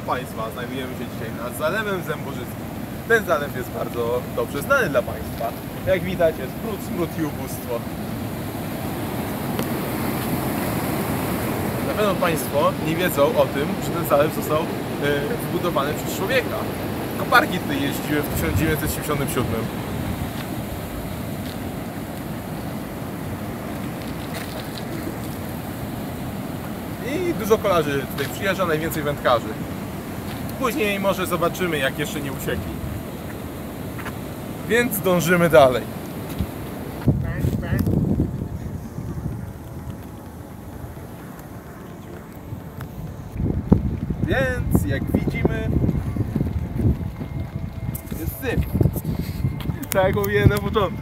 Państwa, znajdujemy się dzisiaj nad Zalewem Zęborzyskim. Ten zalew jest bardzo dobrze znany dla Państwa. Jak widać, jest smród i ubóstwo. Na pewno Państwo nie wiedzą o tym, że ten zalew został wybudowany przez człowieka. Koparki tutaj jeździły w 1977. I dużo kolarzy tutaj przyjeżdża, najwięcej wędkarzy. Później może zobaczymy, jak jeszcze nie uciekli. Więc dążymy dalej. Więc jak widzimy, jest syf. Tak jak mówiłem na początku.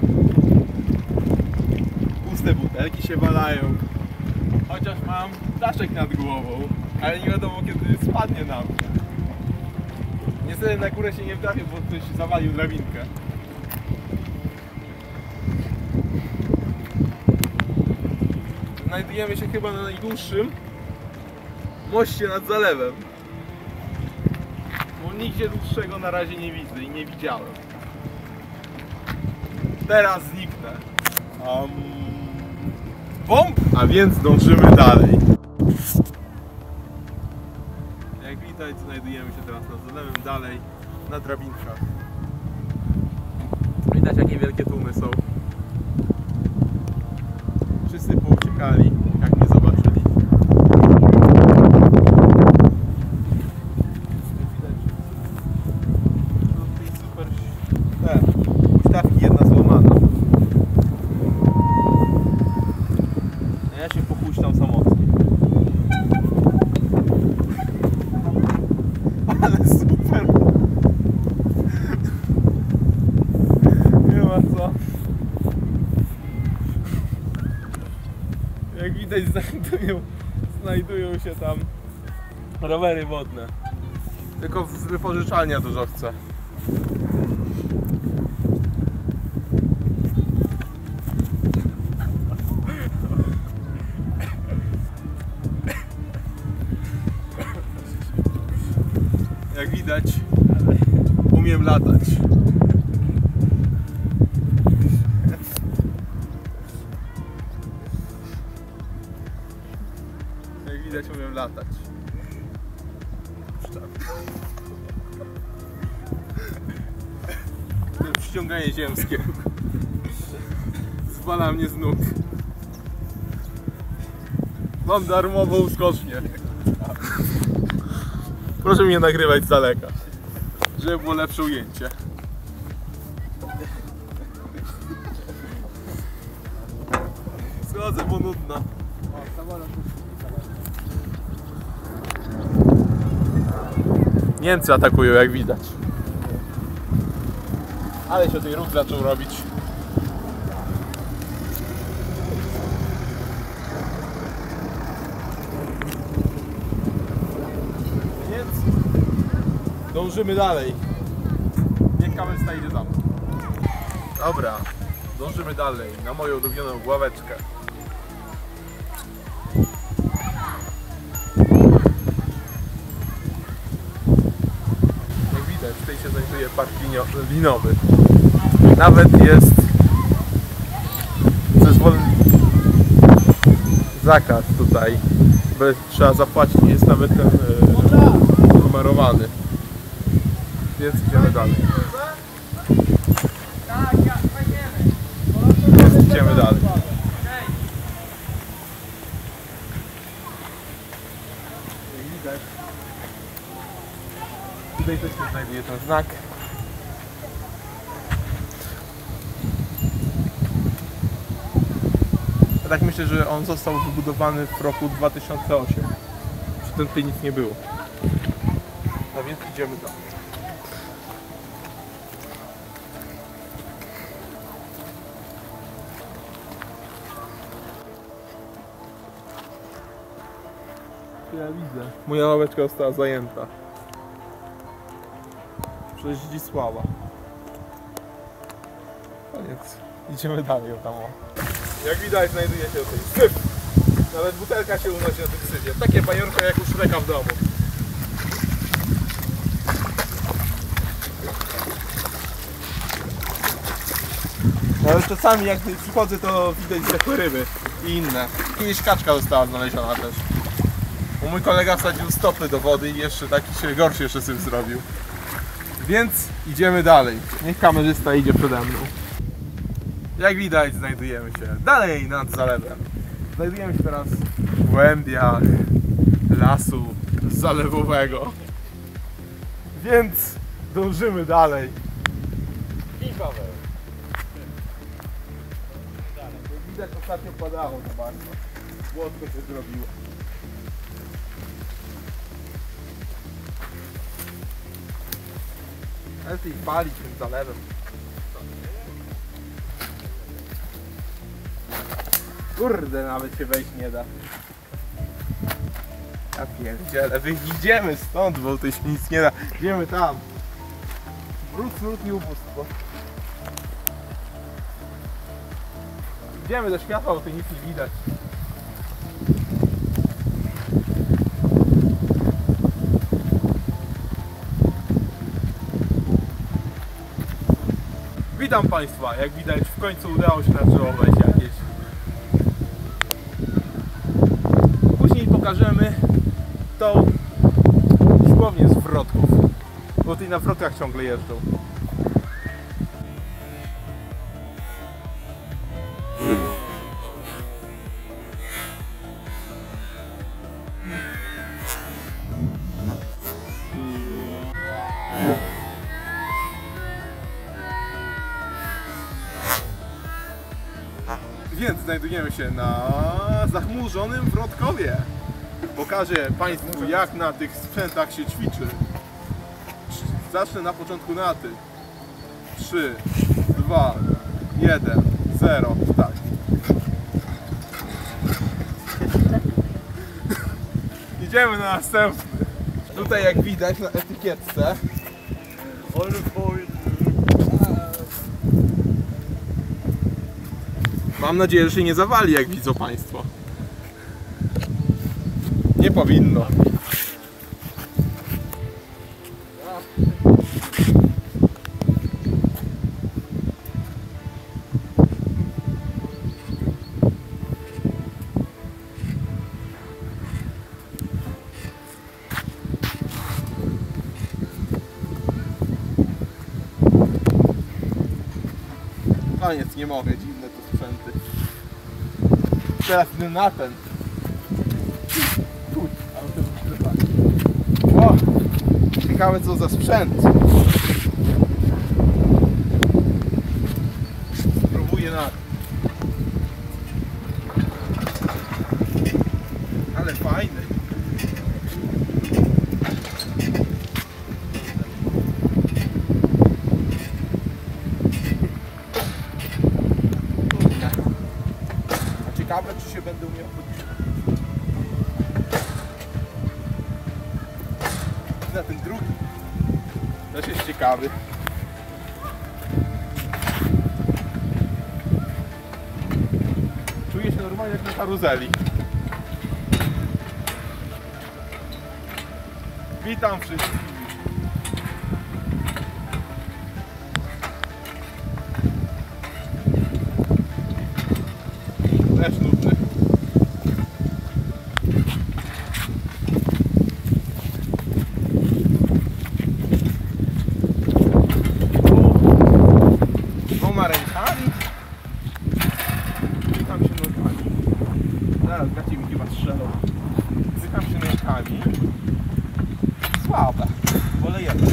Puste butelki się walają. Chociaż mam daszek nad głową, ale nie wiadomo kiedy spadnie na mnie. Niestety na górę się nie wtrafię, bo ktoś zawalił drabinkę. Znajdujemy się chyba na najdłuższym moście nad zalewem. Bo nigdzie dłuższego na razie nie widzę i nie widziałem. Teraz zniknę. Bomb! A więc dążymy dalej. Jak widać, znajdujemy się teraz nad zalewem, dalej na drabinkach. Widać, jakie wielkie tłumy są. Wszyscy pouciekali, jak mnie zobaczyli. Widać, no tutaj super huśtawki, jedna złamana. Ja się popuszczam samotnie. Ale super! Nie ma co. Jak widać, znajdują się tam rowery wodne. Tylko wypożyczalnia dużo chce. Jak widać, umiem latać. Jak widać, umiem latać. To jest przyciąganie ziemskie. Zwala mnie z nóg. Mam darmową skocznię. Proszę mnie nagrywać z daleka, żeby było lepsze ujęcie. Schodzę, bo nudno. Niemcy atakują, jak widać. Ale się tutaj ruch zaczął robić. Dążymy dalej. Niech kamerzysta idzie za mną. Dobra, dążymy dalej na moją ulubioną ławeczkę. Jak widać, tutaj się znajduje park linowy. Nawet jest zakaz tutaj, bo trzeba zapłacić, jest nawet ten numerowany. Więc idziemy dalej. Więc idziemy dalej. Jak widać, tutaj też się znajduje ten znak. Ja tak myślę, że on został wybudowany w roku 2008. Przy tym tutaj nic nie było. A więc idziemy dalej. Ja widzę. Moja ławeczka została zajęta. Przez Zdzisława. Koniec. Idziemy dalej tam. Jak widać, znajduje się tutaj syf. Nawet butelka się unosi na tym syfie. Takie bajorko jak u Szreka w domu. Ale czasami jak przychodzę, to widać zwykłe ryby i inne. Kiedyś kaczka została znaleziona też. Bo mój kolega wsadził stopy do wody i jeszcze taki się gorszy jeszcze z tym zrobił. Więc idziemy dalej. Niech kamerzysta idzie przede mną. Jak widać, znajdujemy się dalej nad zalewem. Znajdujemy się teraz w głębiach lasu zalewowego. Więc dążymy dalej. I Paweł. Jak widać, ostatnio padało to bardzo. Łódko się zrobiło. Lepiej palić tym zalewem. Kurde, nawet się wejść nie da. Ja pierdzielę, wyjdziemy stąd, bo to się nic nie da. Idziemy tam. Brud, smród i ubóstwo. Idziemy do światła, bo tu nic nie widać. Witam Państwa, jak widać w końcu udało się na drzewo wejść jakieś. Później pokażemy tą siłownię z wrotków, bo tutaj na wrotkach ciągle jeżdżą. Więc znajdujemy się na zachmurzonym Wrotkowie. Pokażę Państwu, jak na tych sprzętach się ćwiczy. Zacznę na początku na ty. 3, 2, 1, 0, tak. Idziemy na następny. Tutaj jak widać na etykietce. Mam nadzieję, że się nie zawali, jak widzą Państwo. Nie powinno. Koniec, nie mogę, dziwne to sprzęty. Teraz idę na ten. O! Ciekawe co za sprzęt. Spróbuję na to. Ale fajny. Ciekawe, czy się będę umiał podnieść. Na ten drugi też jest ciekawy. Czuję się normalnie jak na karuzeli. Witam wszystkich. Też nudny. Dwoma rękami. Zykam się nogami. Zaraz gacie mi chyba strzelą. Zykam się rękami. Słabe. Wolę jedno.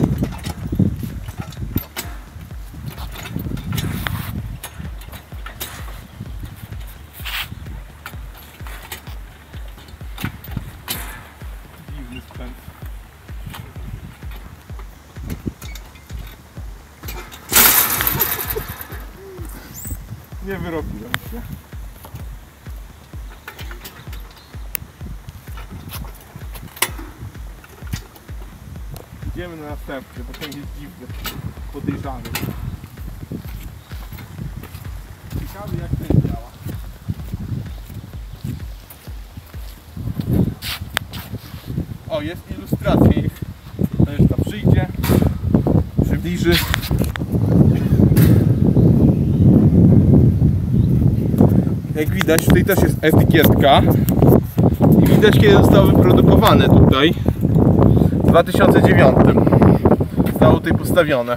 Dziwny sprzęt. Nie wyrobiłem się. Idziemy na następny, bo ten jest dziwny, podejrzany. Ciekawy jak ten działa. O, jest ilustracja ich. To już tam przyjdzie, przybliży. Jak widać, tutaj też jest etykietka i widać, kiedy zostało wyprodukowane tutaj. W 2009 zostało tutaj postawione.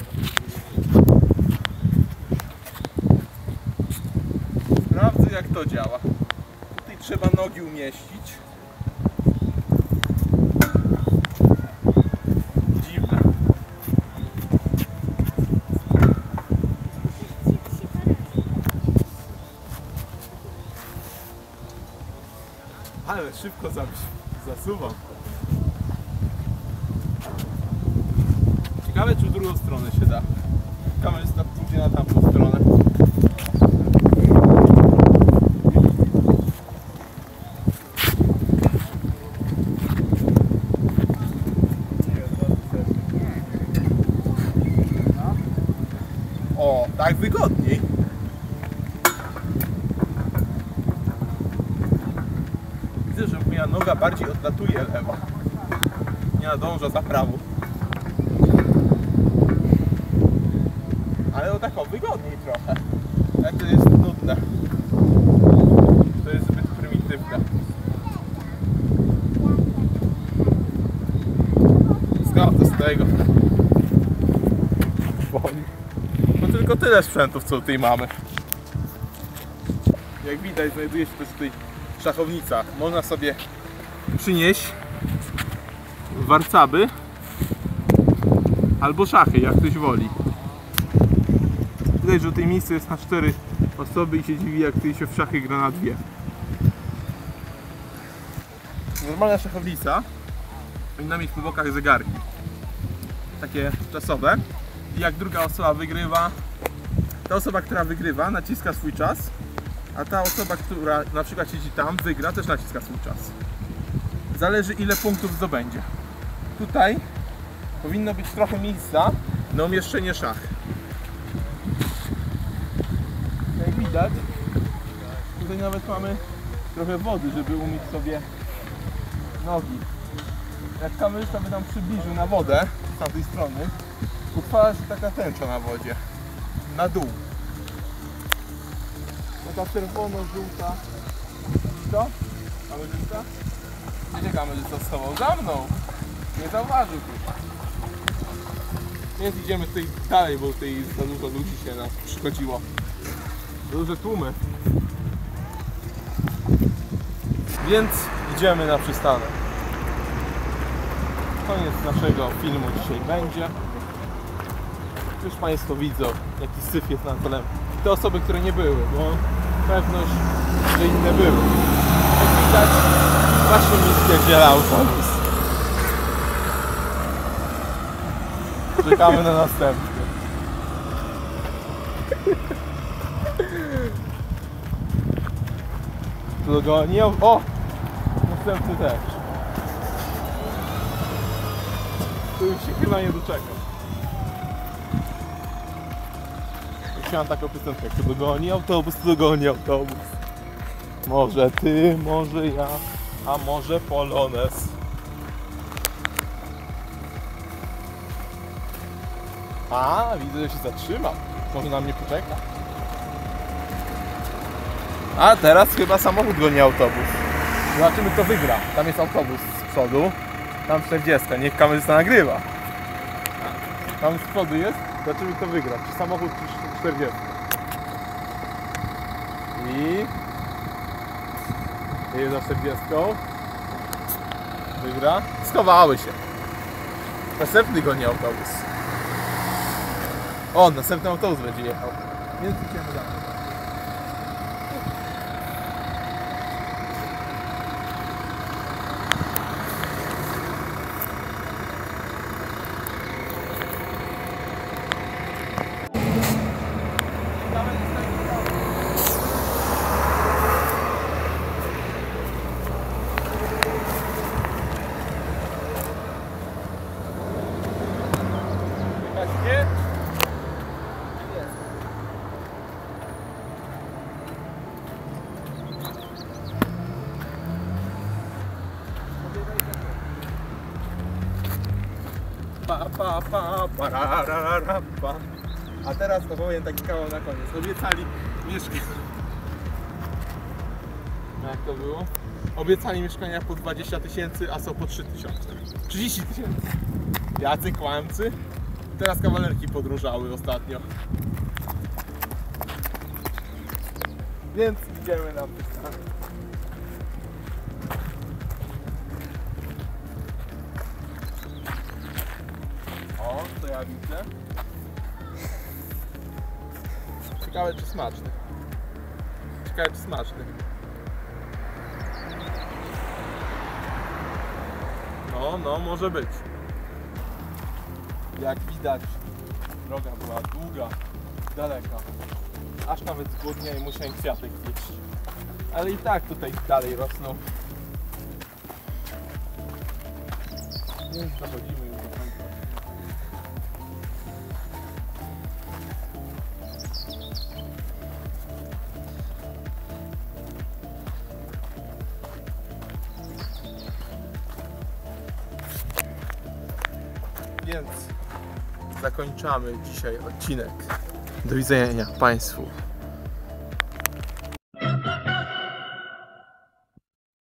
Sprawdzę, jak to działa. Tutaj trzeba nogi umieścić. Dziwne. Ale szybko zasuwam. Ciekawe, czy w drugą stronę się da. Kamerzysta pójdzie na tamtą stronę. O, tak wygodniej. Widzę, że moja noga bardziej odlatuje lewa. Nie nadąża za prawą. Ale o tak o, wygodniej trochę. Tak to jest nudne. To jest zbyt prymitywne. Zgodzę z tego. No tylko tyle sprzętów, co tutaj mamy. Jak widać, znajduje się też tutaj szachownica. Można sobie przynieść warcaby albo szachy, jak ktoś woli. Widać, że tutaj miejsce jest na 4 osoby i się dziwi, jak tutaj się w szachy gra na 2. Normalna szachownica powinna mieć po bokach zegarki. Takie czasowe. I jak druga osoba wygrywa, ta osoba, która wygrywa, naciska swój czas, a ta osoba, która na przykład siedzi tam, wygra, też naciska swój czas. Zależy, ile punktów zdobędzie. Tutaj powinno być trochę miejsca na umieszczenie szach. Jak widać, tutaj nawet mamy trochę wody, żeby umyć sobie nogi. Jak kamerzysta by nam przybliżył na wodę z tamtej strony, utwarza się taka tęcza na wodzie, na dół. Taka czerwono-żółta. Co? Kamerzysta? Gdzie się kamerzysta schował? Za mną! Nie zauważył tu. Więc idziemy tutaj dalej, bo tutaj za dużo ludzi się nas przychodziło. Duże tłumy. Więc idziemy na przystanek. Koniec naszego filmu dzisiaj będzie. Już Państwo widzą, jaki syf jest na dole. Te osoby, które nie były, bo pewność, że inne były. Jak widać, właśnie mi spierdziela autobus. Czekamy na następny. Tu go nie... O! Następny też. Tu już się chyba nie doczekam. Miałem taką piosenkę, kto dogoni autobus, to dogoni autobus. Może ty, może ja, a może Polones. A, widzę, że się zatrzymał. Może na mnie poczeka. A teraz chyba samochód goni autobus. Zobaczymy, kto wygra. Tam jest autobus z przodu. Tam 40, niech kamerzysta nagrywa. Tam z przodu jest. Zobaczymy, kto wygra. Czy samochód, czy 40. I... jest za 40. Wygra. Schowały się. Następny goni autobus. O, następny autobus będzie jechał. Więc idziemy dalej. A teraz opowiem taki kawał na koniec. Obiecali mieszkać. Jak to było? Obiecali mieszkania po 20 000, a są po 3 000. 30 000. Jacy kłamcy. Teraz kawalerki podróżały ostatnio. Więc idziemy na pytanie. O, co ja widzę? Ciekawe czy smaczny. Ciekawe czy smaczny. No, może być. Jak widać, droga była długa, daleka. Aż nawet zgłodniałem i musiałem kwiatek zjeść. Ale i tak tutaj dalej rosną. Więc dochodzimy już do końca. Więc zakończamy dzisiaj odcinek. Do widzenia Państwu.